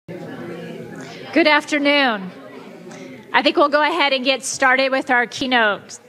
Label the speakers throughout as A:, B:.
A: Good afternoon. I think we'll go ahead and get started with our keynote.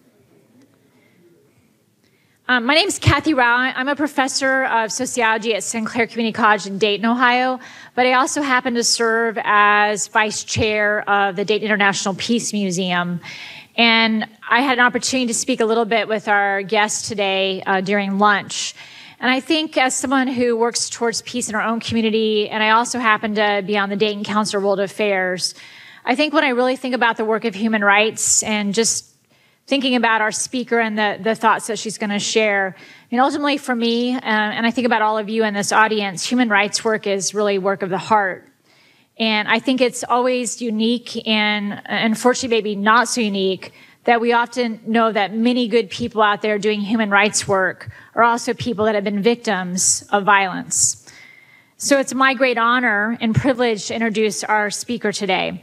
A: My name is Kathy Rao. I'm a professor of sociology at Sinclair Community College in Dayton, Ohio, but I also happen to serve as vice chair of the Dayton International Peace Museum. And I had an opportunity to speak a little bit with our guests today during lunch. And I think as someone who works towards peace in our own community, and I also happen to be on the Dayton Council of World Affairs, I think when I really think about the work of human rights and just thinking about our speaker and the thoughts that she's going to share, ultimately for me, and I think about all of you in this audience, human rights work is really work of the heart. And I think it's always unique and unfortunately maybe not so unique that we often know that many good people out there doing human rights work are also people that have been victims of violence. So it's my great honor and privilege to introduce our speaker today.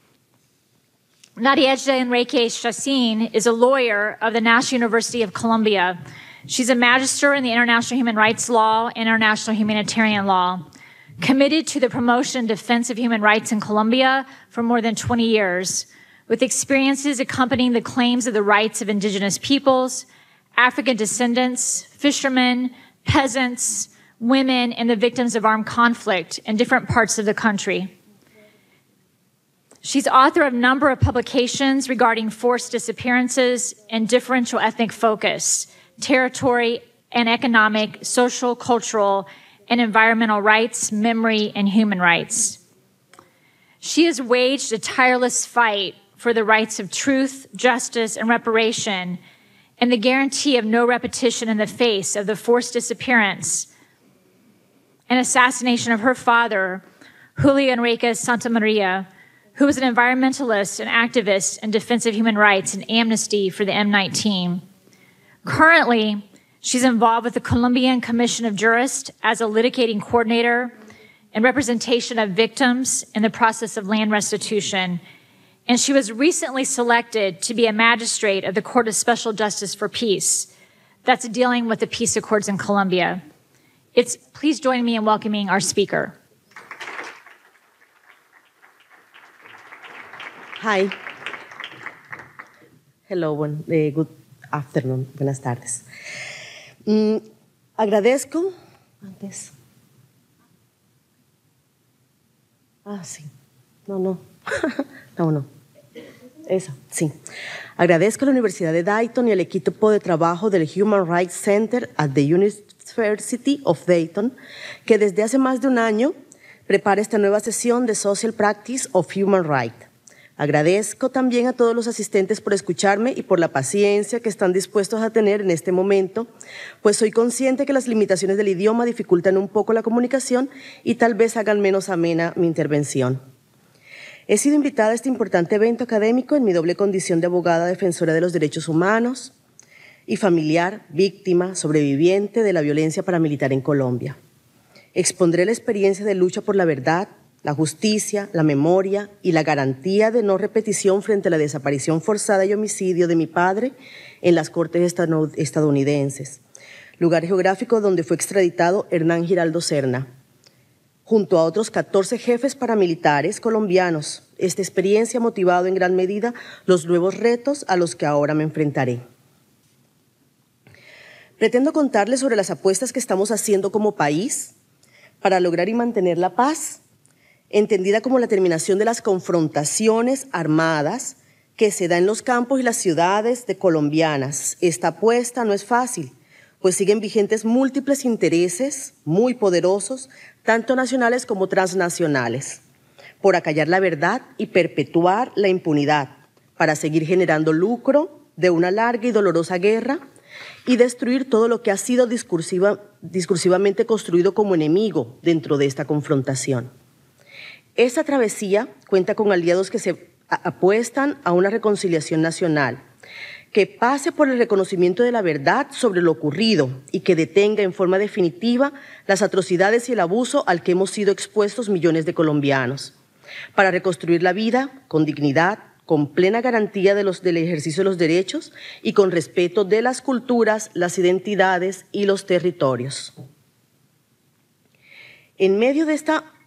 A: Nadejda Enrique Chacín is a lawyer of the National University of Columbia. She's a magister in the international human rights law and international humanitarian law, committed to the promotion and defense of human rights in Colombia for more than 20 years, with experiences accompanying the claims of the rights of indigenous peoples, African descendants, fishermen, peasants, women, and the victims of armed conflict in different parts of the country. She's author of a number of publications regarding forced disappearances and differential ethnic focus, territory and economic, social, cultural, and environmental rights, memory, and human rights. She has waged a tireless fight for the rights of truth, justice, and reparation, and the guarantee of no repetition in the face of the forced disappearance and assassination of her father, Julio Enrique Santamaria, who was an environmentalist and activist in defense of human rights and amnesty for the M19. Currently, she's involved with the Colombian Commission of Jurists as a litigating coordinator and representation of victims in the process of land restitution. And she was recently selected to be a magistrate of the Court of Special Justice for Peace that's dealing with the peace accords in Colombia. Please join me in welcoming our speaker.
B: Hi. Hello, good afternoon. Buenas tardes. Agradezco. Antes. Sí. No. No. Eso, sí. Agradezco a la Universidad de Dayton y al equipo de trabajo del Human Rights Center at the University of Dayton, que desde hace más de un año prepara esta nueva sesión de Social Practice of Human Rights. Agradezco también a todos los asistentes por escucharme y por la paciencia que están dispuestos a tener en este momento, pues soy consciente que las limitaciones del idioma dificultan un poco la comunicación y tal vez hagan menos amena mi intervención. He sido invitada a este importante evento académico en mi doble condición de abogada defensora de los derechos humanos y familiar, víctima, sobreviviente de la violencia paramilitar en Colombia. Expondré la experiencia de lucha por la verdad, la justicia, la memoria y la garantía de no repetición frente a la desaparición forzada y homicidio de mi padre en las Cortes estadounidenses, lugar geográfico donde fue extraditado Hernán Giraldo Serna, junto a otros 14 jefes paramilitares colombianos. Esta experiencia ha motivado en gran medida los nuevos retos a los que ahora me enfrentaré. Pretendo contarles sobre las apuestas que estamos haciendo como país para lograr y mantener la paz, entendida como la terminación de las confrontaciones armadas que se da en los campos y las ciudades colombianas. Esta apuesta no es fácil, pues siguen vigentes múltiples intereses muy poderosos, tanto nacionales como transnacionales, por acallar la verdad y perpetuar la impunidad, para seguir generando lucro de una larga y dolorosa guerra y destruir todo lo que ha sido discursivamente construido como enemigo dentro de esta confrontación. Esta travesía cuenta con aliados que se apuestan a una reconciliación nacional, que pase por el reconocimiento de la verdad sobre lo ocurrido y que detenga en forma definitiva las atrocidades y el abuso al que hemos sido expuestos millones de colombianos, para reconstruir la vida con dignidad, con plena garantía del ejercicio de los derechos y con respeto de las culturas, las identidades y los territorios. En medio de esta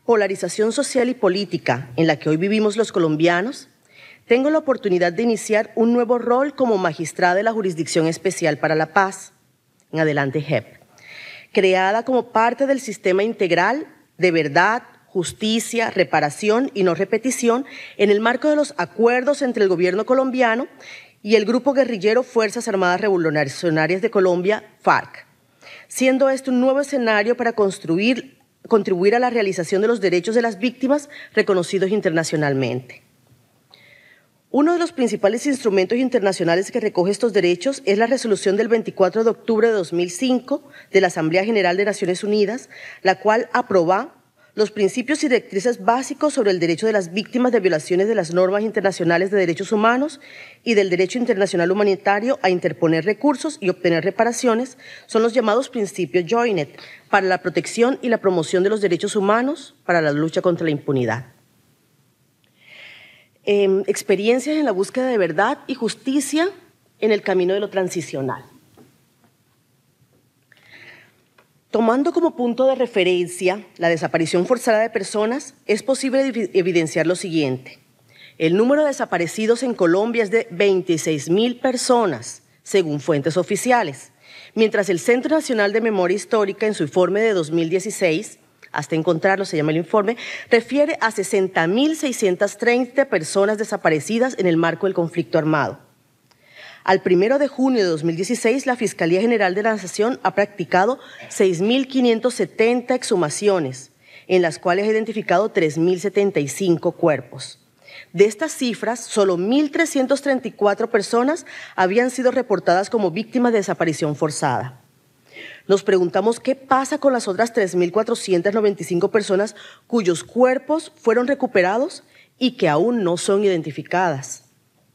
B: polarización social y política en la que hoy vivimos los colombianos, tengo la oportunidad de iniciar un nuevo rol como magistrada de la Jurisdicción Especial para la Paz, en adelante JEP, creada como parte del sistema integral de verdad, justicia, reparación y no repetición en el marco de los acuerdos entre el gobierno colombiano y el grupo guerrillero Fuerzas Armadas Revolucionarias de Colombia, FARC, siendo este un nuevo escenario para contribuir a la realización de los derechos de las víctimas reconocidos internacionalmente. Uno de los principales instrumentos internacionales que recoge estos derechos es la resolución del 24 de octubre de 2005 de la Asamblea General de Naciones Unidas, la cual aprueba los principios y directrices básicos sobre el derecho de las víctimas de violaciones de las normas internacionales de derechos humanos y del derecho internacional humanitario a interponer recursos y obtener reparaciones. Son los llamados principios Joinet para la protección y la promoción de los derechos humanos para la lucha contra la impunidad. Experiencias en la búsqueda de verdad y justicia en el camino de lo transicional. Tomando como punto de referencia la desaparición forzada de personas, es posible evidenciar lo siguiente. El número de desaparecidos en Colombia es de 26.000 personas, según fuentes oficiales, mientras el Centro Nacional de Memoria Histórica, en su informe de 2016, hasta encontrarlo se llama el informe, refiere a 60.630 personas desaparecidas en el marco del conflicto armado. Al 1 de junio de 2016, la Fiscalía General de la Nación ha practicado 6.570 exhumaciones, en las cuales ha identificado 3.075 cuerpos. De estas cifras, solo 1.334 personas habían sido reportadas como víctimas de desaparición forzada. Nos preguntamos qué pasa con las otras 3.495 personas cuyos cuerpos fueron recuperados y que aún no son identificadas.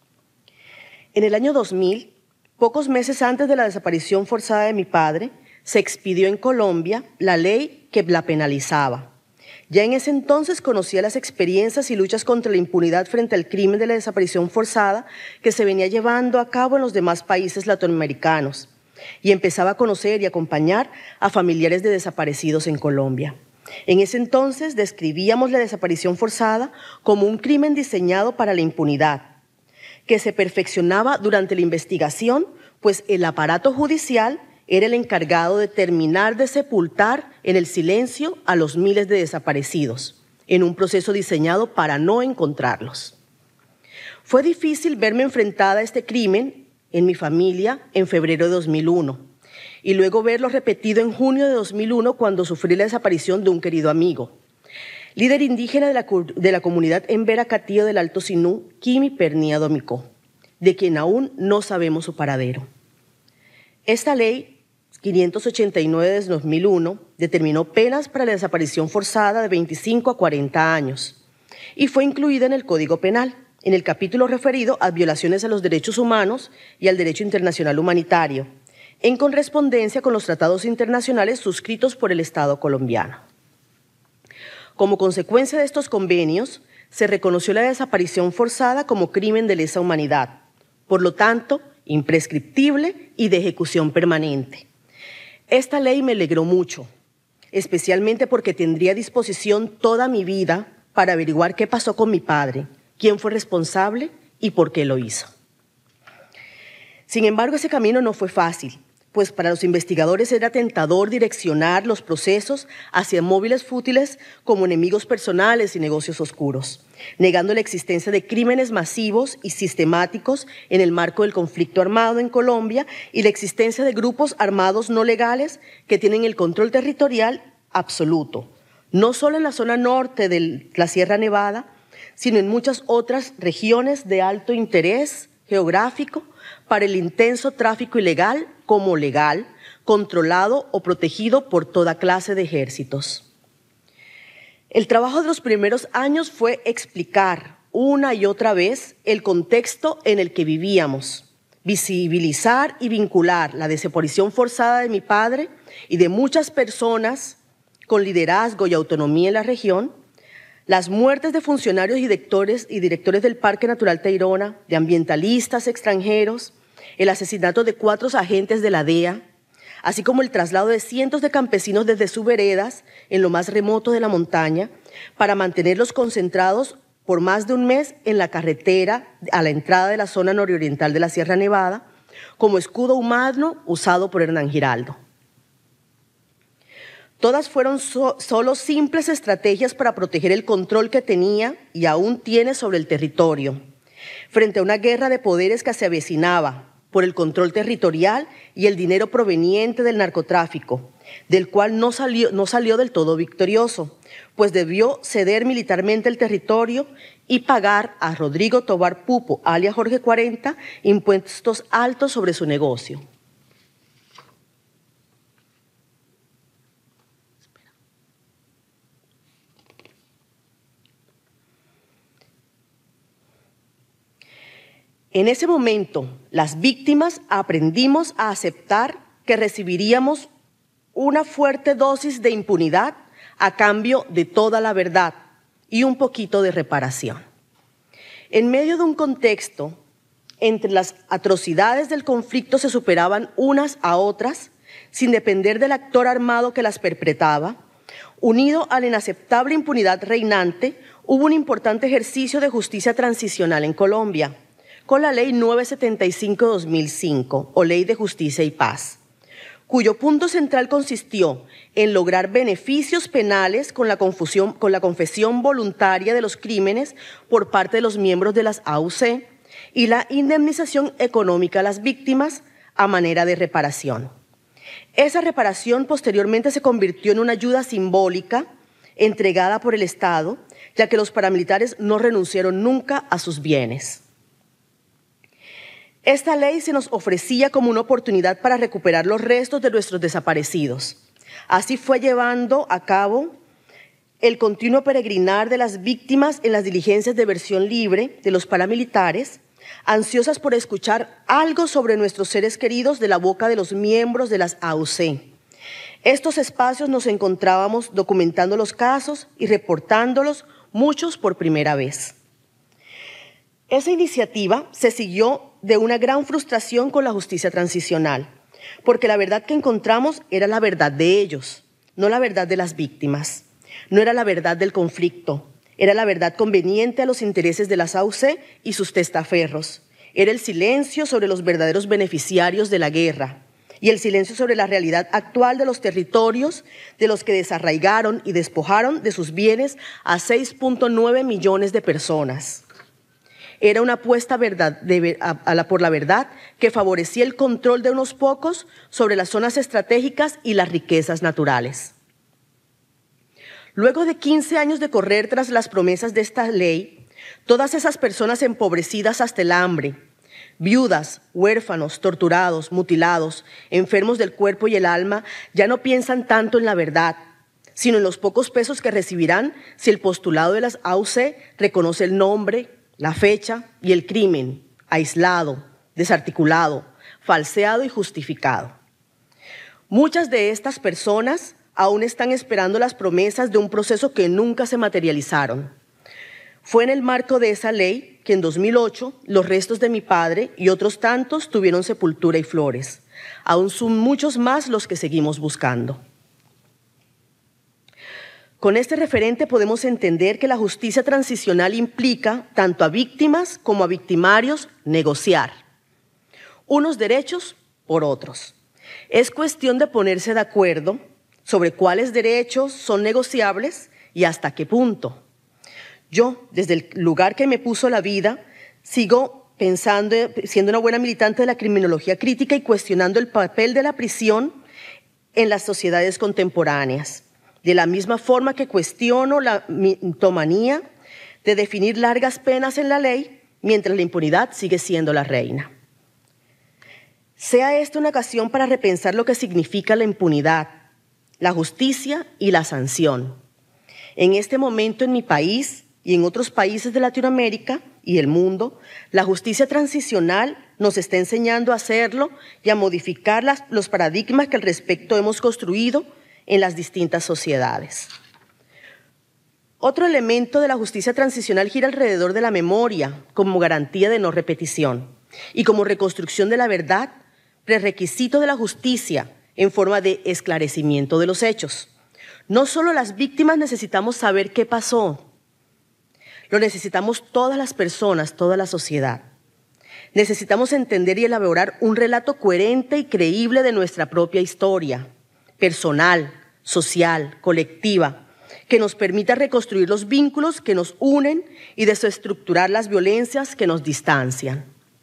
B: En el año 2000, pocos meses antes de la desaparición forzada de mi padre, se expidió en Colombia la ley que la penalizaba. Ya en ese entonces conocía las experiencias y luchas contra la impunidad frente al crimen de la desaparición forzada que se venía llevando a cabo en los demás países latinoamericanos y empezaba a conocer y acompañar a familiares de desaparecidos en Colombia. En ese entonces describíamos la desaparición forzada como un crimen diseñado para la impunidad, que se perfeccionaba durante la investigación, pues el aparato judicial era el encargado de terminar de sepultar en el silencio a los miles de desaparecidos, en un proceso diseñado para no encontrarlos. Fue difícil verme enfrentada a este crimen en mi familia en febrero de 2001 y luego verlo repetido en junio de 2001 cuando sufrí la desaparición de un querido amigo, líder indígena de la comunidad Embera Catío del Alto Sinú, Kimi Pernía Domicó, de quien aún no sabemos su paradero. Esta ley 589 de 2001 determinó penas para la desaparición forzada de 25 a 40 años y fue incluida en el Código Penal, en el capítulo referido a violaciones a los derechos humanos y al derecho internacional humanitario, en correspondencia con los tratados internacionales suscritos por el Estado colombiano. Como consecuencia de estos convenios, se reconoció la desaparición forzada como crimen de lesa humanidad, por lo tanto, imprescriptible y de ejecución permanente. Esta ley me alegró mucho, especialmente porque tendría a disposición toda mi vida para averiguar qué pasó con mi padre, quién fue responsable y por qué lo hizo. Sin embargo, ese camino no fue fácil, pues para los investigadores era tentador direccionar los procesos hacia móviles fútiles como enemigos personales y negocios oscuros, negando la existencia de crímenes masivos y sistemáticos en el marco del conflicto armado en Colombia y la existencia de grupos armados no legales que tienen el control territorial absoluto, no solo en la zona norte de la Sierra Nevada, sino en muchas otras regiones de alto interés geográfico para el intenso tráfico ilegal como legal, controlado o protegido por toda clase de ejércitos. El trabajo de los primeros años fue explicar una y otra vez el contexto en el que vivíamos, visibilizar y vincular la desaparición forzada de mi padre y de muchas personas con liderazgo y autonomía en la región, las muertes de funcionarios y directores del Parque Natural Tayrona, de ambientalistas extranjeros, el asesinato de 4 agentes de la DEA, así como el traslado de cientos de campesinos desde sus veredas en lo más remoto de la montaña, para mantenerlos concentrados por más de un mes en la carretera a la entrada de la zona nororiental de la Sierra Nevada, como escudo humano usado por Hernán Giraldo. Todas fueron solo simples estrategias para proteger el control que tenía y aún tiene sobre el territorio, frente a una guerra de poderes que se avecinaba por el control territorial y el dinero proveniente del narcotráfico, del cual no salió del todo victorioso, pues debió ceder militarmente el territorio y pagar a Rodrigo Tobar Pupo, alias Jorge 40, impuestos altos sobre su negocio. En ese momento, las víctimas aprendimos a aceptar que recibiríamos una fuerte dosis de impunidad a cambio de toda la verdad y un poquito de reparación. En medio de un contexto entre las atrocidades del conflicto se superaban unas a otras, sin depender del actor armado que las perpetraba, unido a la inaceptable impunidad reinante, hubo un importante ejercicio de justicia transicional en Colombia, con la Ley 975/2005, o Ley de Justicia y Paz, cuyo punto central consistió en lograr beneficios penales con la confesión voluntaria de los crímenes por parte de los miembros de las AUC y la indemnización económica a las víctimas a manera de reparación. Esa reparación posteriormente se convirtió en una ayuda simbólica entregada por el Estado, ya que los paramilitares no renunciaron nunca a sus bienes. Esta ley se nos ofrecía como una oportunidad para recuperar los restos de nuestros desaparecidos. Así fue llevando a cabo el continuo peregrinar de las víctimas en las diligencias de versión libre de los paramilitares, ansiosas por escuchar algo sobre nuestros seres queridos de la boca de los miembros de las AUC. Estos espacios nos encontrábamos documentando los casos y reportándolos, muchos por primera vez. Esa iniciativa se siguió de una gran frustración con la justicia transicional, porque la verdad que encontramos era la verdad de ellos, no la verdad de las víctimas. No era la verdad del conflicto, era la verdad conveniente a los intereses de las AUC y sus testaferros. Era el silencio sobre los verdaderos beneficiarios de la guerra y el silencio sobre la realidad actual de los territorios de los que desarraigaron y despojaron de sus bienes a 6.9 millones de personas. Era una apuesta por la verdad que favorecía el control de unos pocos sobre las zonas estratégicas y las riquezas naturales. Luego de 15 años de correr tras las promesas de esta ley, todas esas personas empobrecidas hasta el hambre, viudas, huérfanos, torturados, mutilados, enfermos del cuerpo y el alma, ya no piensan tanto en la verdad, sino en los pocos pesos que recibirán si el postulado de las AUC reconoce el nombre, la fecha y el crimen, aislado, desarticulado, falseado y justificado. Muchas de estas personas aún están esperando las promesas de un proceso que nunca se materializaron. Fue en el marco de esa ley que en 2008 los restos de mi padre y otros tantos tuvieron sepultura y flores. Aún son muchos más los que seguimos buscando. Con este referente podemos entender que la justicia transicional implica tanto a víctimas como a victimarios negociar unos derechos por otros. Es cuestión de ponerse de acuerdo sobre cuáles derechos son negociables y hasta qué punto. Yo, desde el lugar que me puso la vida, sigo pensando, siendo una buena militante de la criminología crítica y cuestionando el papel de la prisión en las sociedades contemporáneas. De la misma forma que cuestiono la mitomanía de definir largas penas en la ley mientras la impunidad sigue siendo la reina. Sea esta una ocasión para repensar lo que significa la impunidad, la justicia y la sanción. En este momento en mi país y en otros países de Latinoamérica y el mundo, la justicia transicional nos está enseñando a hacerlo y a modificar los paradigmas que al respecto hemos construido en las distintas sociedades. Otro elemento de la justicia transicional gira alrededor de la memoria como garantía de no repetición y como reconstrucción de la verdad, prerequisito de la justicia en forma de esclarecimiento de los hechos. No solo las víctimas necesitamos saber qué pasó, lo necesitamos todas las personas, toda la sociedad. Necesitamos entender y elaborar un relato coherente y creíble de nuestra propia historia, personal, social, colectiva, que nos permita reconstruir los vínculos que nos unen y desestructurar las violencias que nos distancian.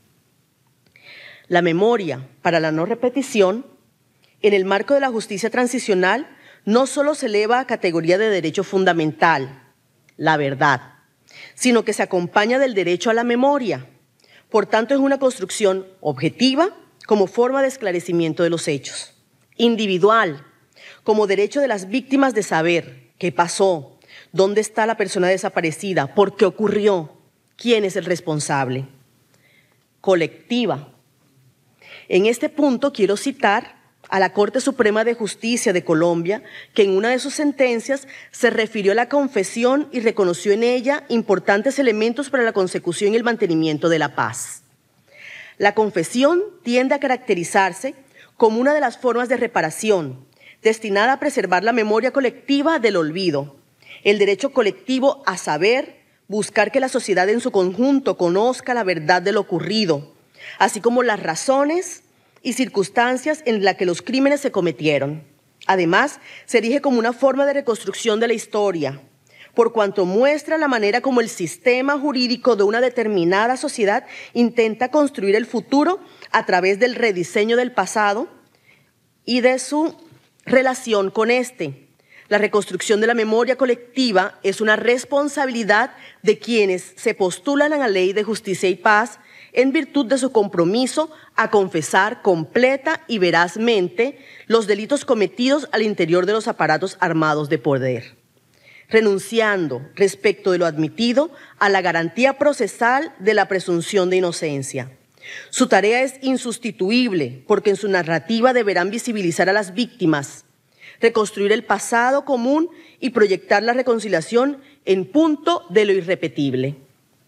B: La memoria para la no repetición, en el marco de la justicia transicional, no solo se eleva a categoría de derecho fundamental, la verdad, sino que se acompaña del derecho a la memoria. Por tanto, es una construcción objetiva como forma de esclarecimiento de los hechos, individual, como derecho de las víctimas de saber qué pasó, dónde está la persona desaparecida, por qué ocurrió, quién es el responsable, colectiva. En este punto quiero citar a la Corte Suprema de Justicia de Colombia, que en una de sus sentencias se refirió a la confesión y reconoció en ella importantes elementos para la consecución y el mantenimiento de la paz. La confesión tiende a caracterizarse como una de las formas de reparación, destinada a preservar la memoria colectiva del olvido, el derecho colectivo a saber, buscar que la sociedad en su conjunto conozca la verdad de lo ocurrido, así como las razones y circunstancias en las que los crímenes se cometieron. Además, se erige como una forma de reconstrucción de la historia, por cuanto muestra la manera como el sistema jurídico de una determinada sociedad intenta construir el futuro a través del rediseño del pasado y de su relación con este. La reconstrucción de la memoria colectiva es una responsabilidad de quienes se postulan a la ley de justicia y paz en virtud de su compromiso a confesar completa y verazmente los delitos cometidos al interior de los aparatos armados de poder, renunciando respecto de lo admitido a la garantía procesal de la presunción de inocencia. Su tarea es insustituible porque en su narrativa deberán visibilizar a las víctimas, reconstruir el pasado común y proyectar la reconciliación en punto de lo irrepetible.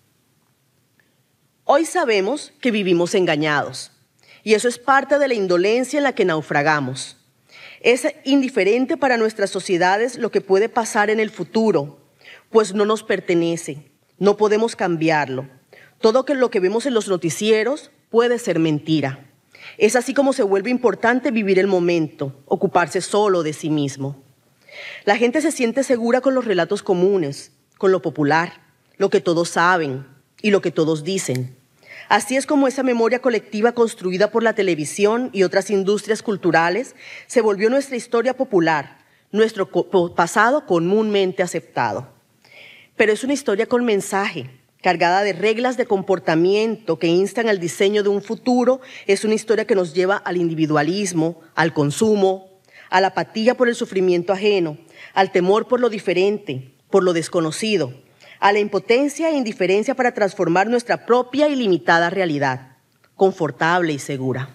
B: Hoy sabemos que vivimos engañados y eso es parte de la indolencia en la que naufragamos. Es indiferente para nuestras sociedades lo que puede pasar en el futuro, pues no nos pertenece, no podemos cambiarlo. Todo lo que vemos en los noticieros puede ser mentira. Es así como se vuelve importante vivir el momento, ocuparse solo de sí mismo. La gente se siente segura con los relatos comunes, con lo popular, lo que todos saben y lo que todos dicen. Así es como esa memoria colectiva construida por la televisión y otras industrias culturales se volvió nuestra historia popular, nuestro pasado comúnmente aceptado. Pero es una historia con mensaje, cargada de reglas de comportamiento que instan al diseño de un futuro. Es una historia que nos lleva al individualismo, al consumo, a la apatía por el sufrimiento ajeno, al temor por lo diferente, por lo desconocido, a la impotencia e indiferencia para transformar nuestra propia y limitada realidad, confortable y segura.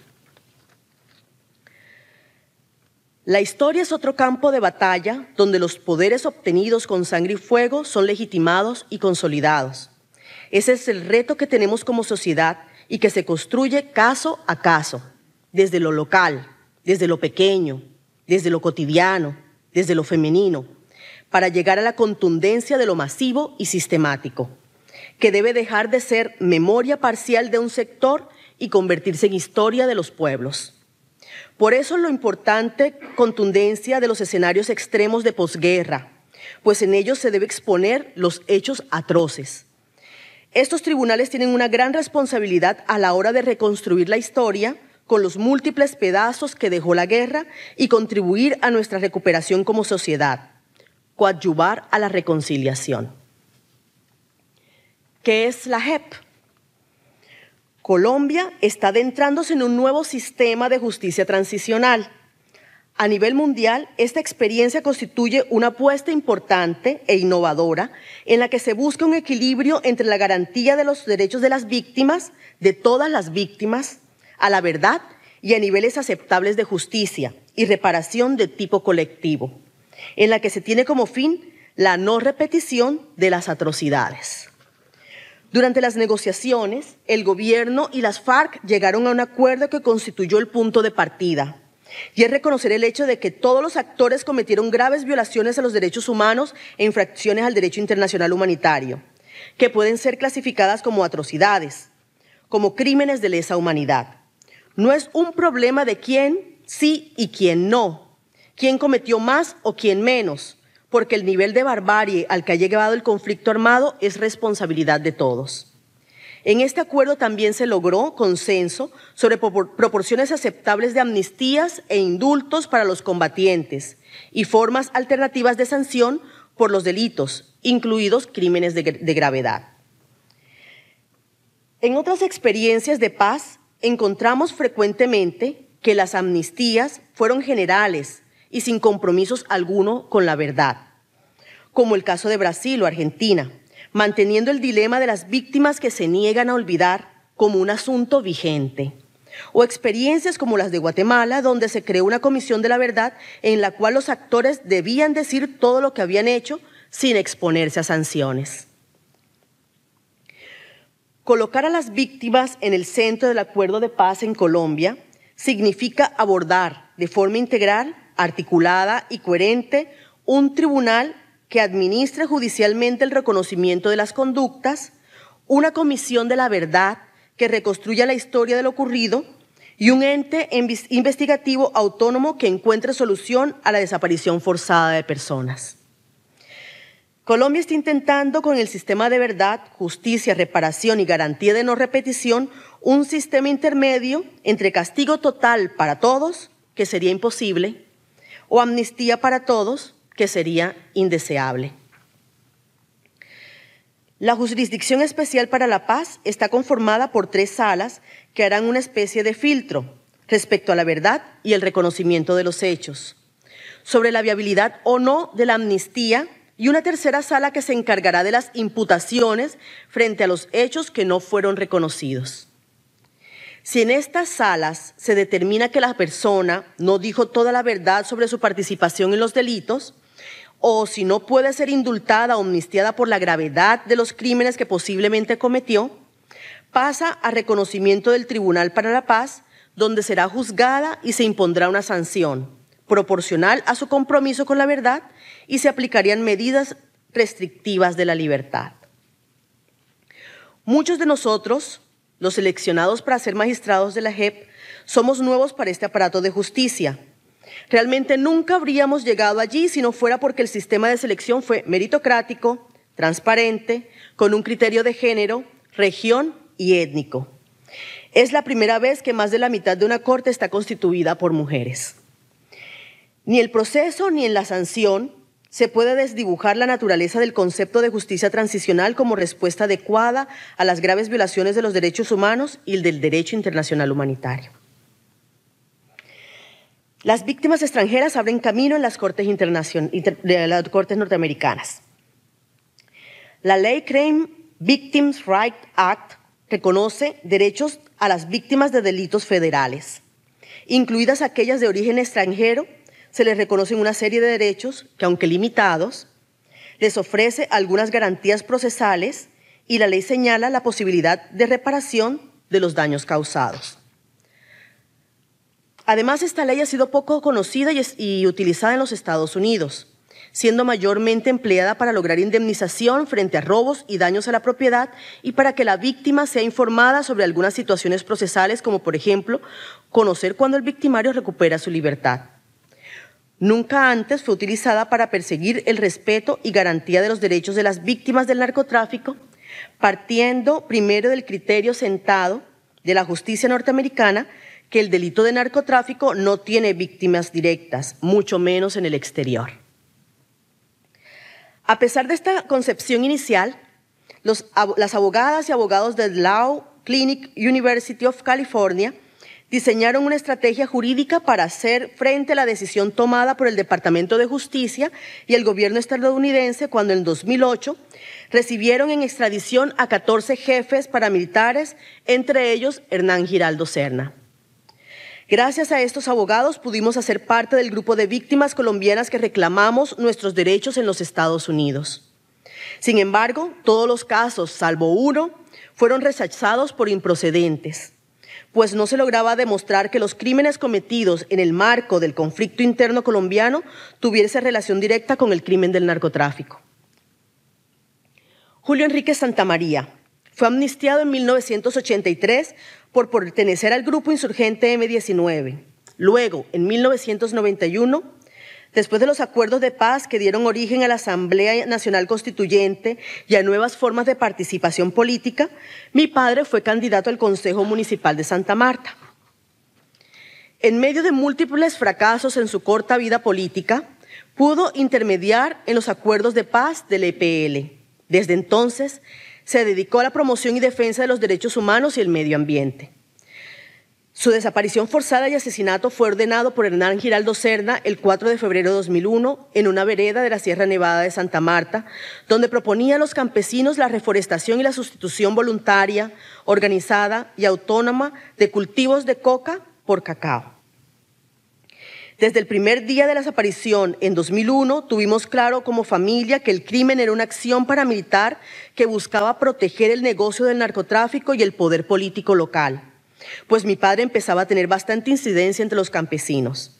B: La historia es otro campo de batalla donde los poderes obtenidos con sangre y fuego son legitimados y consolidados. Ese es el reto que tenemos como sociedad y que se construye caso a caso, desde lo local, desde lo pequeño, desde lo cotidiano, desde lo femenino, para llegar a la contundencia de lo masivo y sistemático, que debe dejar de ser memoria parcial de un sector y convertirse en historia de los pueblos. Por eso lo importante contundencia de los escenarios extremos de posguerra, pues en ellos se debe exponer los hechos atroces. Estos tribunales tienen una gran responsabilidad a la hora de reconstruir la historia con los múltiples pedazos que dejó la guerra y contribuir a nuestra recuperación como sociedad, coadyuvar a la reconciliación. ¿Qué es la JEP? Colombia está adentrándose en un nuevo sistema de justicia transicional. A nivel mundial, esta experiencia constituye una apuesta importante e innovadora en la que se busca un equilibrio entre la garantía de los derechos de las víctimas, de todas las víctimas, a la verdad y a niveles aceptables de justicia y reparación de tipo colectivo, en la que se tiene como fin la no repetición de las atrocidades. Durante las negociaciones, el gobierno y las FARC llegaron a un acuerdo que constituyó el punto de partida. y es reconocer el hecho de que todos los actores cometieron graves violaciones a los derechos humanos e infracciones al derecho internacional humanitario, que pueden ser clasificadas como atrocidades, como crímenes de lesa humanidad. No es un problema de quién sí y quién no, quién cometió más o quién menos, porque el nivel de barbarie al que ha llegado el conflicto armado es responsabilidad de todos. En este acuerdo también se logró consenso sobre proporciones aceptables de amnistías e indultos para los combatientes y formas alternativas de sanción por los delitos, incluidos crímenes de gravedad. En otras experiencias de paz encontramos frecuentemente que las amnistías fueron generales y sin compromisos alguno con la verdad, como el caso de Brasil o Argentina, manteniendo el dilema de las víctimas que se niegan a olvidar como un asunto vigente. O experiencias como las de Guatemala, donde se creó una comisión de la verdad en la cual los actores debían decir todo lo que habían hecho sin exponerse a sanciones. Colocar a las víctimas en el centro del acuerdo de paz en Colombia significa abordar de forma integral, articulada y coherente un tribunal que administre judicialmente el reconocimiento de las conductas, una comisión de la verdad que reconstruya la historia de lo ocurrido y un ente investigativo autónomo que encuentre solución a la desaparición forzada de personas. Colombia está intentando con el sistema de verdad, justicia, reparación y garantía de no repetición un sistema intermedio entre castigo total para todos, que sería imposible, o amnistía para todos, que sería indeseable. La Jurisdicción Especial para la Paz está conformada por 3 salas que harán una especie de filtro respecto a la verdad y el reconocimiento de los hechos, sobre la viabilidad o no de la amnistía, y una tercera sala que se encargará de las imputaciones frente a los hechos que no fueron reconocidos. Si en estas salas se determina que la persona no dijo toda la verdad sobre su participación en los delitos, o si no puede ser indultada o amnistiada por la gravedad de los crímenes que posiblemente cometió, pasa a reconocimiento del Tribunal para la Paz, donde será juzgada y se impondrá una sanción proporcional a su compromiso con la verdad y se aplicarían medidas restrictivas de la libertad. Muchos de nosotros, los seleccionados para ser magistrados de la JEP, somos nuevos para este aparato de justicia. Realmente nunca habríamos llegado allí si no fuera porque el sistema de selección fue meritocrático, transparente, con un criterio de género, región y étnico. Es la primera vez que más de la mitad de una corte está constituida por mujeres. Ni el proceso ni en la sanción se puede desdibujar la naturaleza del concepto de justicia transicional como respuesta adecuada a las graves violaciones de los derechos humanos y del derecho internacional humanitario. Las víctimas extranjeras abren camino en las cortes norteamericanas. La ley Crime Victims' Rights Act reconoce derechos a las víctimas de delitos federales, incluidas aquellas de origen extranjero. Se les reconocen una serie de derechos que, aunque limitados, les ofrece algunas garantías procesales y la ley señala la posibilidad de reparación de los daños causados. Además, esta ley ha sido poco conocida y utilizada en los Estados Unidos, siendo mayormente empleada para lograr indemnización frente a robos y daños a la propiedad y para que la víctima sea informada sobre algunas situaciones procesales, como por ejemplo, conocer cuándo el victimario recupera su libertad. Nunca antes fue utilizada para perseguir el respeto y garantía de los derechos de las víctimas del narcotráfico, partiendo primero del criterio sentado de la justicia norteamericana que el delito de narcotráfico no tiene víctimas directas, mucho menos en el exterior. A pesar de esta concepción inicial, las abogadas y abogados del Law Clinic University of California diseñaron una estrategia jurídica para hacer frente a la decisión tomada por el Departamento de Justicia y el gobierno estadounidense cuando en 2008 recibieron en extradición a 14 jefes paramilitares, entre ellos Hernán Giraldo Serna. Gracias a estos abogados pudimos hacer parte del grupo de víctimas colombianas que reclamamos nuestros derechos en los Estados Unidos. Sin embargo, todos los casos, salvo uno, fueron rechazados por improcedentes. pues no se lograba demostrar que los crímenes cometidos en el marco del conflicto interno colombiano tuviesen relación directa con el crimen del narcotráfico. Julio Enrique Santamaría fue amnistiado en 1983 por pertenecer al grupo insurgente M-19. Luego, en 1991, después de los acuerdos de paz que dieron origen a la Asamblea Nacional Constituyente y a nuevas formas de participación política, mi padre fue candidato al Consejo Municipal de Santa Marta. En medio de múltiples fracasos en su corta vida política, pudo intermediar en los acuerdos de paz del EPL. Desde entonces, se dedicó a la promoción y defensa de los derechos humanos y el medio ambiente. Su desaparición forzada y asesinato fue ordenado por Hernán Giraldo Cerna el 4 de febrero de 2001 en una vereda de la Sierra Nevada de Santa Marta, donde proponía a los campesinos la reforestación y la sustitución voluntaria, organizada y autónoma de cultivos de coca por cacao. Desde el primer día de la desaparición, en 2001, tuvimos claro como familia que el crimen era una acción paramilitar que buscaba proteger el negocio del narcotráfico y el poder político local, pues mi padre empezaba a tener bastante incidencia entre los campesinos.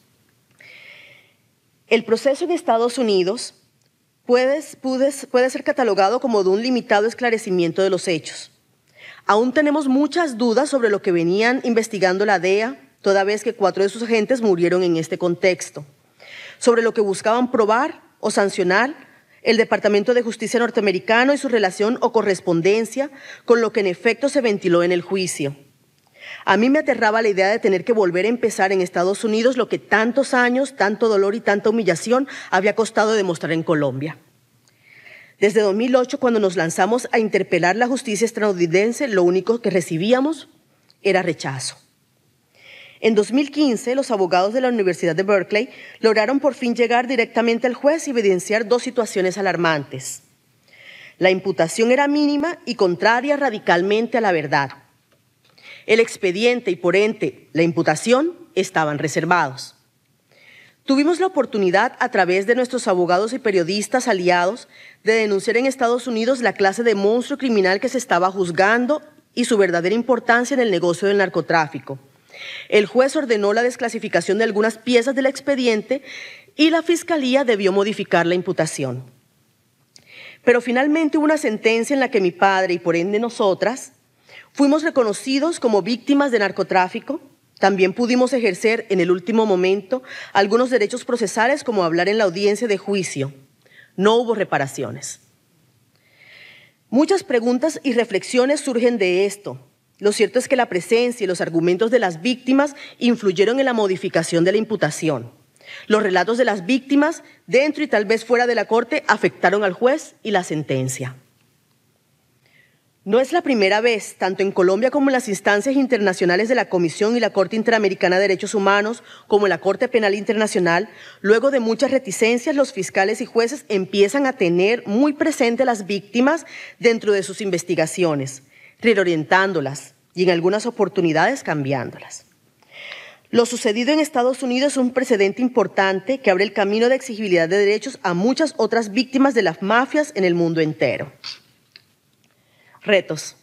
B: El proceso en Estados Unidos puede ser catalogado como de un limitado esclarecimiento de los hechos. Aún tenemos muchas dudas sobre lo que venían investigando la DEA, toda vez que 4 de sus agentes murieron en este contexto, sobre lo que buscaban probar o sancionar el Departamento de Justicia norteamericano y su relación o correspondencia con lo que en efecto se ventiló en el juicio. A mí me aterraba la idea de tener que volver a empezar en Estados Unidos lo que tantos años, tanto dolor y tanta humillación había costado demostrar en Colombia. Desde 2008, cuando nos lanzamos a interpelar la justicia estadounidense, lo único que recibíamos era rechazo. En 2015, los abogados de la Universidad de Berkeley lograron por fin llegar directamente al juez y evidenciar 2 situaciones alarmantes. La imputación era mínima y contraria radicalmente a la verdad. El expediente y, por ende, la imputación estaban reservados. Tuvimos la oportunidad, a través de nuestros abogados y periodistas aliados, de denunciar en Estados Unidos la clase de monstruo criminal que se estaba juzgando y su verdadera importancia en el negocio del narcotráfico. El juez ordenó la desclasificación de algunas piezas del expediente y la Fiscalía debió modificar la imputación. Pero finalmente hubo una sentencia en la que mi padre y por ende nosotras fuimos reconocidos como víctimas de narcotráfico. También pudimos ejercer en el último momento algunos derechos procesales como hablar en la audiencia de juicio. No hubo reparaciones. Muchas preguntas y reflexiones surgen de esto. Lo cierto es que la presencia y los argumentos de las víctimas influyeron en la modificación de la imputación. Los relatos de las víctimas, dentro y tal vez fuera de la corte, afectaron al juez y la sentencia. No es la primera vez, tanto en Colombia como en las instancias internacionales de la Comisión y la Corte Interamericana de Derechos Humanos, como en la Corte Penal Internacional, luego de muchas reticencias, los fiscales y jueces empiezan a tener muy presente a las víctimas dentro de sus investigaciones, reorientándolas y en algunas oportunidades cambiándolas. Lo sucedido en Estados Unidos es un precedente importante que abre el camino de exigibilidad de derechos a muchas otras víctimas de las mafias en el mundo entero. Retos.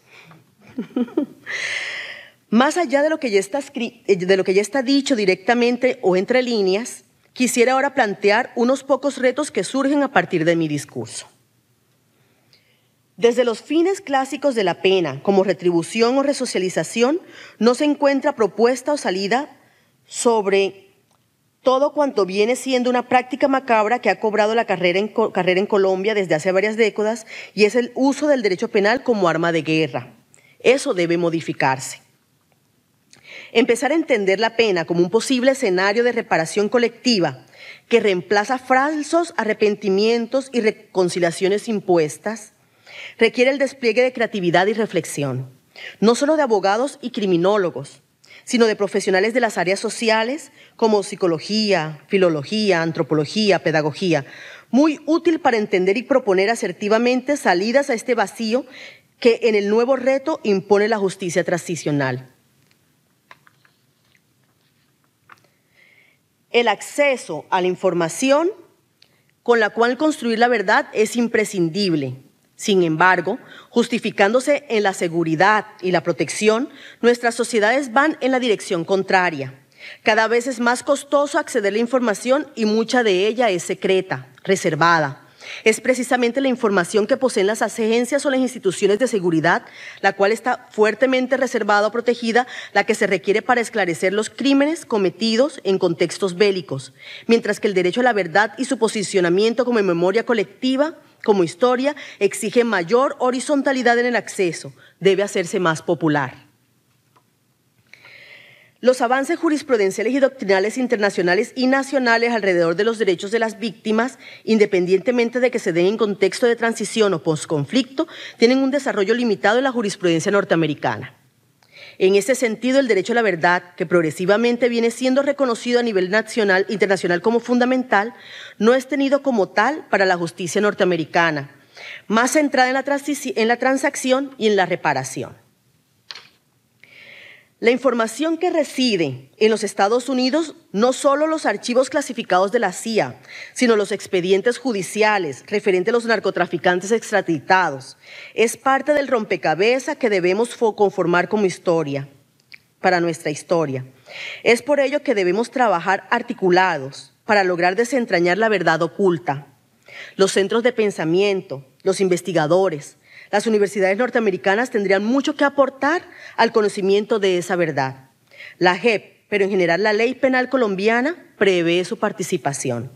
B: Más allá de lo que ya está dicho directamente o entre líneas, quisiera ahora plantear unos pocos retos que surgen a partir de mi discurso. Desde los fines clásicos de la pena, como retribución o resocialización, no se encuentra propuesta o salida sobre todo cuanto viene siendo una práctica macabra que ha cobrado la carrera en Colombia desde hace varias décadas, y es el uso del derecho penal como arma de guerra. Eso debe modificarse. Empezar a entender la pena como un posible escenario de reparación colectiva que reemplaza falsos arrepentimientos y reconciliaciones impuestas requiere el despliegue de creatividad y reflexión, no solo de abogados y criminólogos, sino de profesionales de las áreas sociales como psicología, filología, antropología, pedagogía, muy útil para entender y proponer asertivamente salidas a este vacío que en el nuevo reto impone la justicia transicional. El acceso a la información con la cual construir la verdad es imprescindible. Sin embargo, justificándose en la seguridad y la protección, nuestras sociedades van en la dirección contraria. Cada vez es más costoso acceder a la información y mucha de ella es secreta, reservada. Es precisamente la información que poseen las agencias o las instituciones de seguridad, la cual está fuertemente reservada o protegida, la que se requiere para esclarecer los crímenes cometidos en contextos bélicos, mientras que el derecho a la verdad y su posicionamiento como memoria colectiva, como historia, exige mayor horizontalidad en el acceso, debe hacerse más popular. Los avances jurisprudenciales y doctrinales internacionales y nacionales alrededor de los derechos de las víctimas, independientemente de que se den en contexto de transición o posconflicto, tienen un desarrollo limitado en la jurisprudencia norteamericana. En ese sentido, el derecho a la verdad, que progresivamente viene siendo reconocido a nivel internacional como fundamental, no es tenido como tal para la justicia norteamericana, más centrada en la transacción y en la reparación. La información que reside en los Estados Unidos, no solo los archivos clasificados de la CIA, sino los expedientes judiciales referentes a los narcotraficantes extraditados, es parte del rompecabezas que debemos conformar como historia, para nuestra historia. Es por ello que debemos trabajar articulados para lograr desentrañar la verdad oculta. Los centros de pensamiento, los investigadores, las universidades norteamericanas tendrían mucho que aportar al conocimiento de esa verdad. La JEP, pero en general la ley penal colombiana, prevé su participación.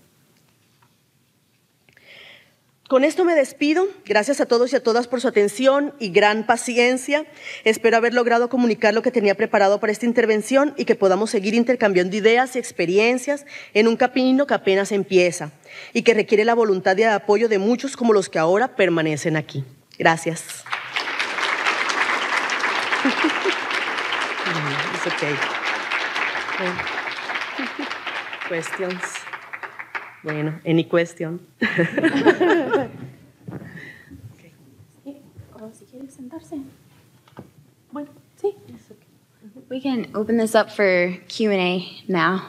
B: Con esto me despido. Gracias a todos y a todas por su atención y gran paciencia. Espero haber logrado comunicar lo que tenía preparado para esta intervención y que podamos seguir intercambiando ideas y experiencias en un camino que apenas empieza y que requiere la voluntad y el apoyo de muchos como los que ahora permanecen aquí. Gracias. It's okay. Questions? Bueno, any question?
C: Okay. Sí, o si quieres sentarse. Bueno, sí.
D: We can open this up for Q&A now.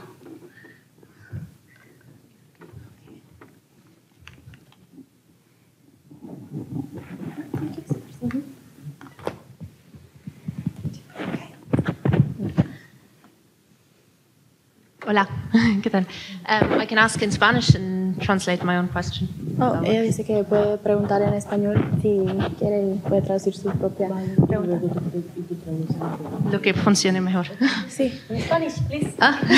E: Hola, ¿qué tal? I can ask in Spanish and translate my own question.
C: Oh, ella dice que puede preguntar en español, si quiere puede traducir su propia pregunta.
E: Lo que funcione mejor.
C: Sí, en Spanish, please.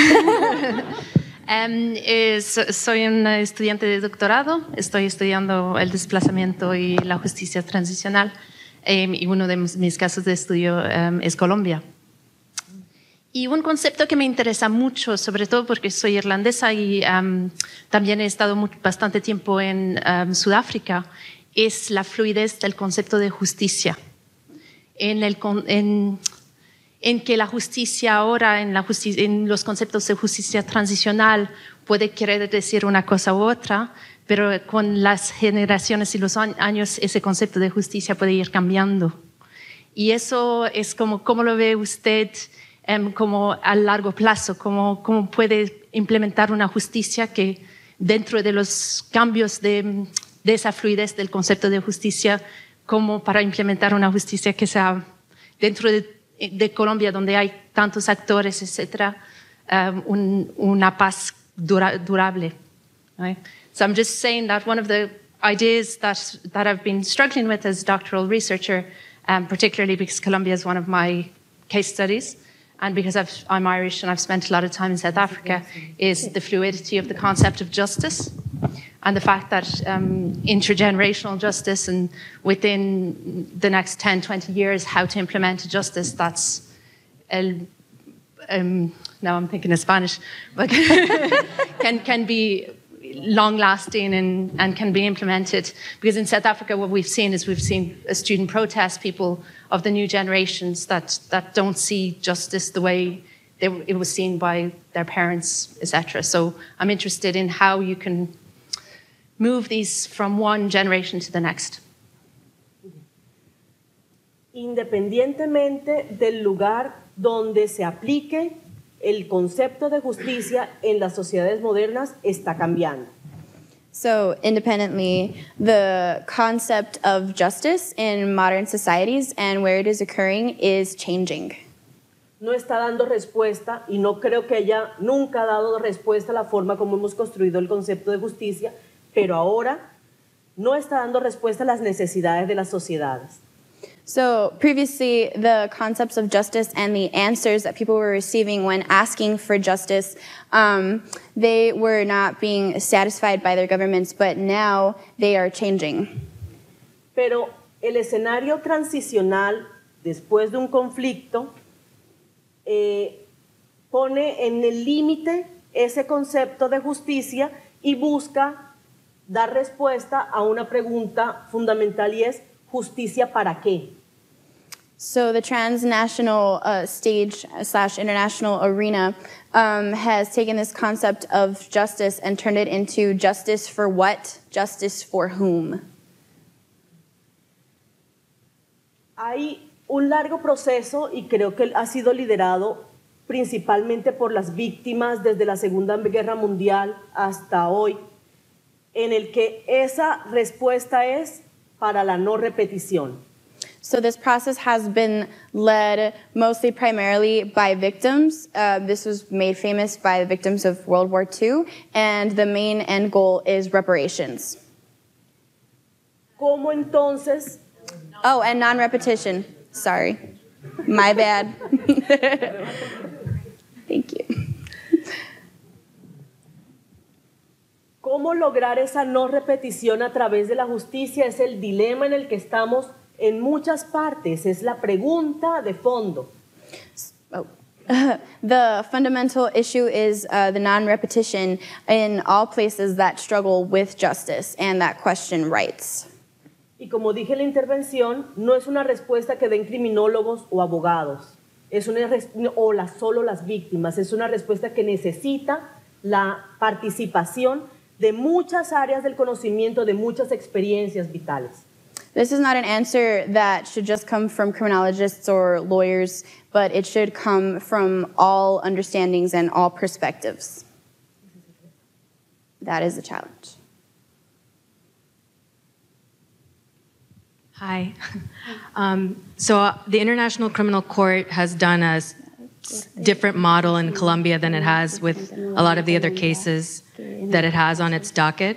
E: Soy una estudiante de doctorado, estoy estudiando el desplazamiento y la justicia transicional y uno de mis casos de estudio es Colombia. Y un concepto que me interesa mucho, sobre todo porque soy irlandesa y también he estado bastante tiempo en Sudáfrica, es la fluidez del concepto de justicia. En que la justicia ahora, en los conceptos de justicia transicional, puede querer decir una cosa u otra, pero con las generaciones y los años ese concepto de justicia puede ir cambiando. Y eso es ¿cómo lo ve usted? Como a largo plazo, cómo puede implementar una justicia que dentro de los cambios de esa fluidez del concepto de justicia, como para implementar una justicia que sea dentro de Colombia, donde hay tantos actores, etcétera, una paz durable. Right? So I'm just saying that one of the ideas that I've been struggling with as a doctoral researcher, particularly because Colombia is one of my case studies, and because I'm Irish and I've spent a lot of time in South Africa, is the fluidity of the concept of justice and the fact that intergenerational justice and within the next 10, 20 years, how to implement justice that's, now I'm thinking of Spanish, but can be long-lasting and can be implemented. Because in South Africa, what we've seen is a student protest, people of the new generations that don't see justice the way it was seen by their parents, etc. So I'm interested in how you can move these from one generation to the next.
B: Independientemente del lugar donde se aplique, el concepto de justicia en las sociedades modernas está cambiando.
D: So, independently, the concept of justice in modern societies and where it is occurring is changing.
B: No está dando respuesta y no creo que ella nunca ha dado respuesta a la forma como hemos construido el concepto de justicia, pero ahora no está dando respuesta a las necesidades de las sociedades.
D: So, previously, the concepts of justice and the answers that people were receiving when asking for justice, they were not being satisfied by their governments, but now they are changing.
B: Pero el escenario transicional después de un conflicto pone en el límite ese concepto de justicia y busca dar respuesta a una pregunta fundamental y es ¿justicia para qué?
D: So the transnational stage / international arena has taken this concept of justice and turned it into justice for what? Justice for whom?
B: Hay un largo proceso y creo que ha sido liderado principalmente por las víctimas desde la Segunda Guerra Mundial hasta hoy, en el que esa respuesta es para la no repetición.
D: So this process has been led mostly primarily by victims. This was made famous by the victims of World War II, and the main end goal is reparations.
B: ¿Cómo entonces?
D: Oh, and non-repetition. Sorry. My bad. Thank you.
B: ¿Cómo lograr esa no repetición a través de la justicia? Es el dilema en el que estamos en muchas partes, es la pregunta de fondo.
D: Oh. The fundamental issue is the non-repetition in all places that struggle with justice and that question rights.
B: Y como dije en la intervención, no es una respuesta que den criminólogos o abogados, solo las víctimas, es una respuesta que necesita la participación de muchas áreas del conocimiento, de muchas experiencias vitales.
D: This is not an answer that should just come from criminologists or lawyers, but it should come from all understandings and all perspectives. That is the challenge.
F: Hi. So the International Criminal Court has done a different model in Colombia than it has with a lot of the other cases that it has on its docket.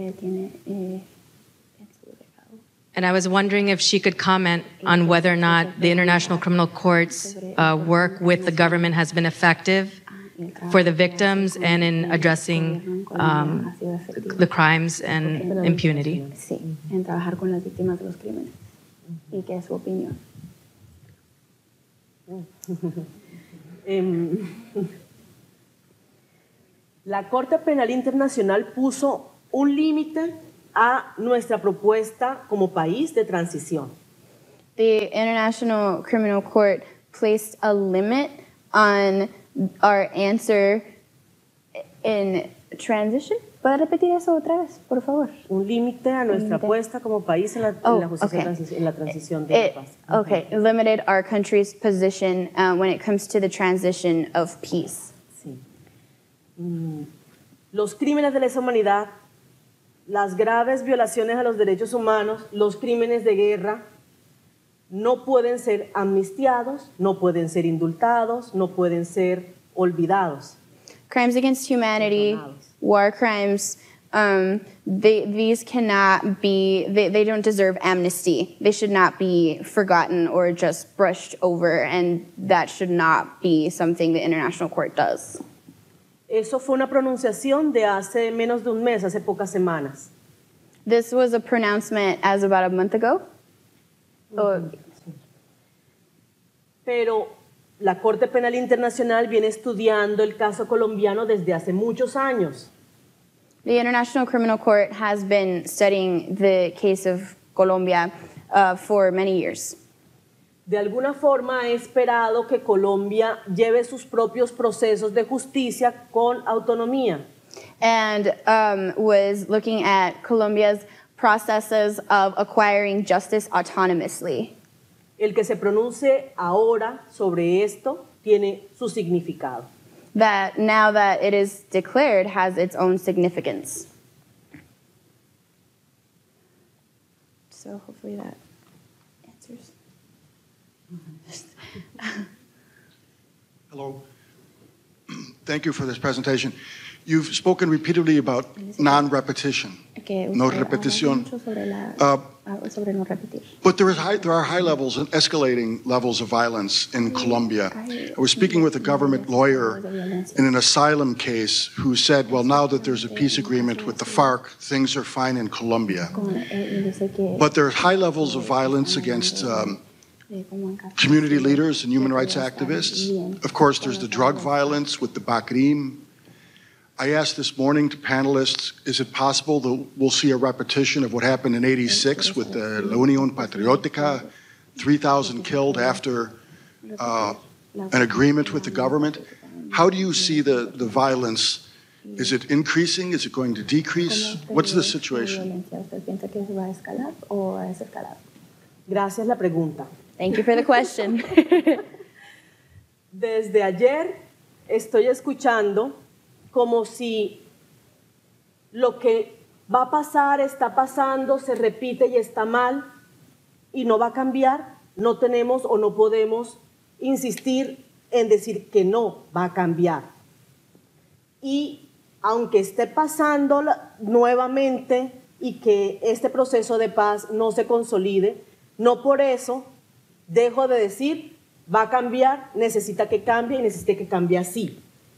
F: And I was wondering if she could comment on whether or not the International Criminal Court's work with the government has been effective for the victims and in addressing the crimes and impunity.
C: Sí, en trabajar con las víctimas de los crímenes. ¿Y qué es su opinión?
B: La Corte Penal Internacional puso un límite a nuestra propuesta como país de transición.
D: The International Criminal Court placed a limit on our answer in transition. ¿Puede repetir eso otra vez, por favor?
B: Un límite a nuestra apuesta como país en la justicia en la transición de la paz.
D: Okay, limited our country's position when it comes to the transition of peace.
B: Sí. Los crímenes de lesa humanidad, las graves violaciones a los derechos humanos, los crímenes de guerra, no pueden ser amnistiados, no pueden ser indultados, no pueden ser olvidados.
D: Crimes against humanity, war crimes, these cannot be, they don't deserve amnesty. They should not be forgotten or just brushed over, and that should not be something the International Court does.
B: Eso fue una pronunciación de hace menos de un mes, hace pocas semanas.
D: This was a pronouncement as about a month ago.
B: Pero la Corte Penal Internacional viene estudiando el caso colombiano desde hace muchos años.
D: The International Criminal Court has been studying the case of Colombia for many years.
B: De alguna forma ha esperado que Colombia lleve sus propios procesos de justicia con autonomía.
D: And was looking at Colombia's processes of acquiring justice autonomously.
B: El que se pronuncie ahora sobre esto tiene su significado.
D: That now that it is declared has its own significance. So hopefully that answers.
G: Hello. Thank you for this presentation. You've spoken repeatedly about non-repetition, no repetición. But there are high levels and escalating levels of violence in Colombia. I was speaking with a government lawyer in an asylum case who said, well, now that there's a peace agreement with the FARC, things are fine in Colombia. But there are high levels of violence against community leaders and human rights activists. Of course, there's the drug violence with the BACRIM. I asked this morning to panelists, is it possible that we'll see a repetition of what happened in '86 with the La Unión Patriótica, 3,000 killed after an agreement with the government? How do you see the violence? Is it increasing? Is it going to decrease? What's the situation?
B: Gracias la pregunta.
D: Thank you for the question.
B: Desde ayer estoy escuchando como si lo que va a pasar, está pasando, se repite y está mal y no va a cambiar. No tenemos o no podemos insistir en decir que no va a cambiar. Y aunque esté pasando nuevamente y que este proceso de paz no se consolide, no por eso dejo de decir va a cambiar, necesita que cambie y necesita que cambie así.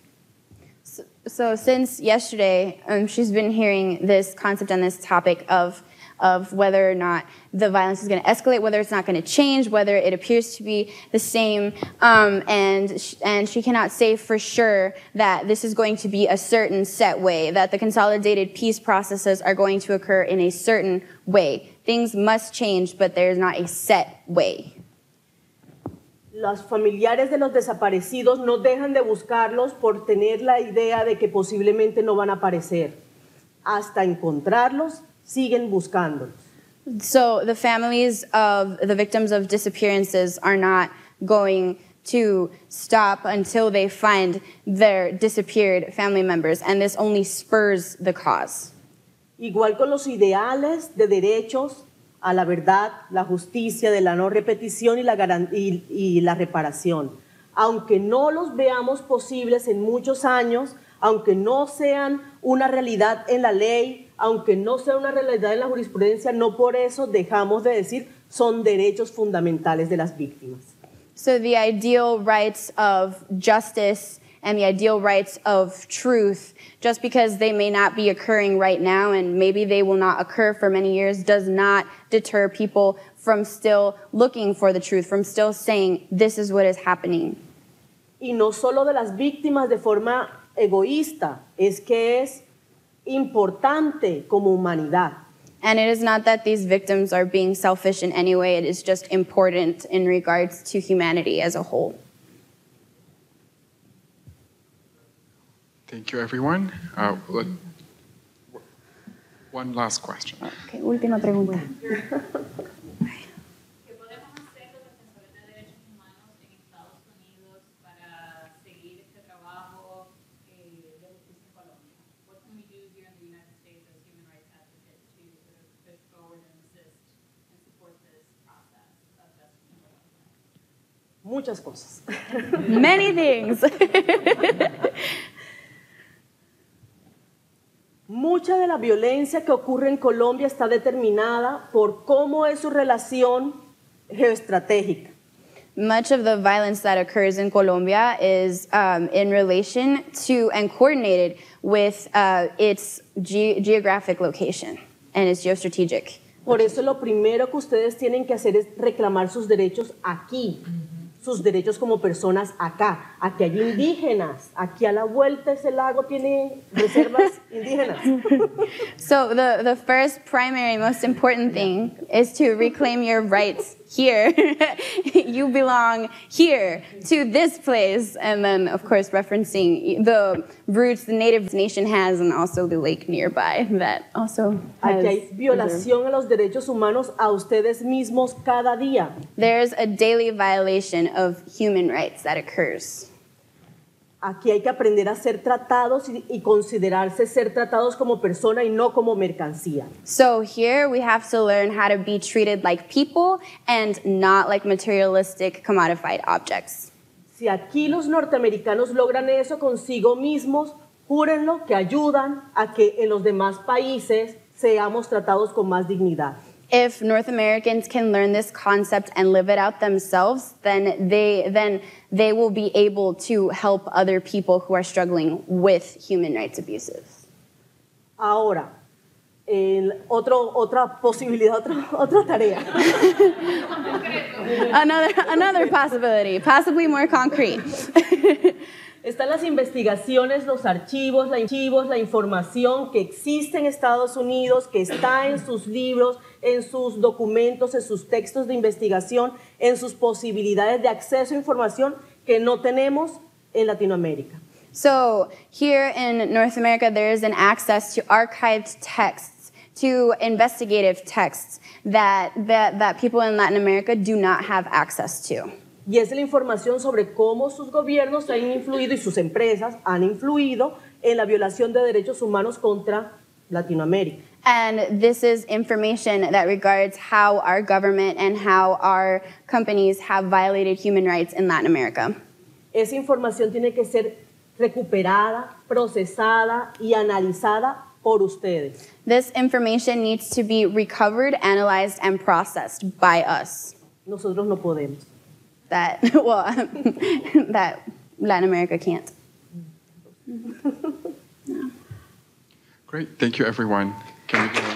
D: So since yesterday, she's been hearing this concept on this topic of whether or not the violence is going to escalate, whether it's not going to change, whether it appears to be the same, and she cannot say for sure that this is going to be a certain set way, that the consolidated peace processes are going to occur in a certain way. Things must change, but there's not a set way.
B: Los familiares de los desaparecidos no dejan de buscarlos por tener la idea de que posiblemente no van a aparecer. Hasta encontrarlos, siguen buscándolos.
D: So the families of the victims of disappearances are not going to stop until they find their disappeared family members, and this only spurs the cause.
B: Igual con los ideales de derechos a la verdad, la justicia, de la no repetición y la reparación. Aunque no los veamos posibles en muchos años, aunque no sean una realidad en la ley, aunque no sea una realidad en la jurisprudencia, no por eso dejamos de decir son derechos fundamentales de las víctimas.
D: So the ideal rights of justice and the ideal rights of truth, just because they may not be occurring right now and maybe they will not occur for many years, does not deter people from still looking for the truth, from still saying, this is what is happening.
B: Y no solo de las víctimas de forma egoísta, es que es importante como humanidad.
D: And it is not that these victims are being selfish in any way, it is just important in regards to humanity as a whole.
H: Thank you, everyone. One last question.
D: Okay, última pregunta.
B: Muchas cosas.
D: Many things.
B: Mucha de la violencia que ocurre en Colombia está determinada por cómo es su relación geoestratégica.
D: Much of the violence that occurs in Colombia is in relation to and coordinated with its geographic location and its geostrategic.
B: Por eso lo primero que ustedes tienen que hacer es reclamar sus derechos aquí. Sus derechos como personas acá. Aquí hay indígenas. Aquí a la vuelta ese lago tiene reservas indígenas.
D: So the first primary, most important thing is to reclaim your rights here. You belong here to this place. And then, of course, referencing the roots the native nation has and also the lake nearby that also has.
B: Aquí hay violación a los derechos humanos a ustedes mismos cada día.
D: There's a daily violation of human rights that occurs.
B: Aquí hay que aprender a ser tratados y considerarse ser tratados como persona y no como mercancía.
D: So here we have to learn how to be treated like people and not like materialistic commodified objects.
B: Si aquí los norteamericanos logran eso consigo mismos, júrenlo que ayudan a que en los demás países seamos tratados con más dignidad.
D: If North Americans can learn this concept and live it out themselves, then they will be able to help other people who are struggling with human rights abuses.
B: Ahora, otra posibilidad, otra tarea.
D: Another possibility, possibly more concrete.
B: Están las investigaciones, los archivos, la información que existe en Estados Unidos, que está en sus libros, en sus documentos, en sus textos de investigación, en sus posibilidades de acceso a información que no tenemos en Latinoamérica.
D: So here in North America, there is an access to archived texts, to investigative texts that people in Latin America do not have access to.
B: Y es la información sobre cómo sus gobiernos han influido y sus empresas han influido en la violación de derechos humanos contra Latinoamérica.
D: And this is information that regards how our government and how our companies have violated human rights in Latin America.
B: Esa información tiene que ser recuperada, procesada y analizada por ustedes.
D: This information needs to be recovered, analyzed, and processed by us.
B: Nosotros no podemos.
D: That Latin America can't.
H: Great. Thank you, everyone. Can we go?